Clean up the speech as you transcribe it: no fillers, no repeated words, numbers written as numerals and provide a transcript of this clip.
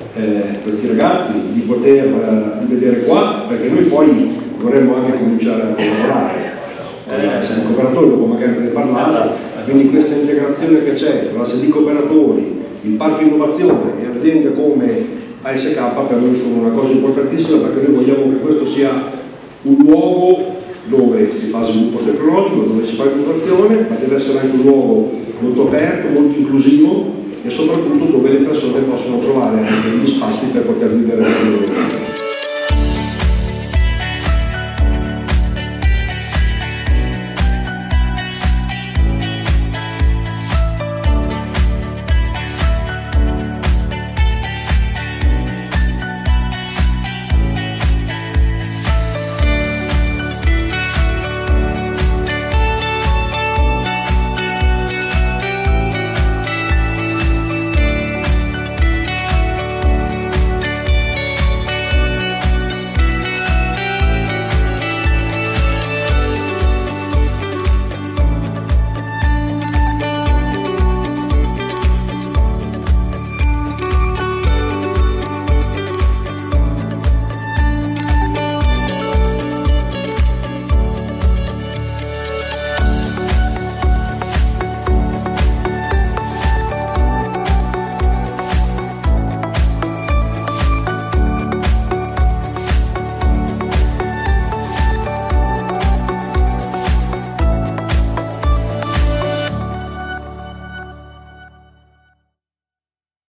questi ragazzi di poter vedere qua, perché noi poi vorremmo anche cominciare a collaborare. Siamo cooperatori, dopo magari ne parlare, quindi questa integrazione che c'è tra la sede di cooperatori, il parco innovazione e aziende come ASK per noi sono una cosa importantissima, perché noi vogliamo che questo sia un luogo dove si fa sviluppo tecnologico, dove si fa innovazione, ma deve essere anche un luogo molto aperto, molto inclusivo e soprattutto dove le persone possono trovare anche gli spazi per poter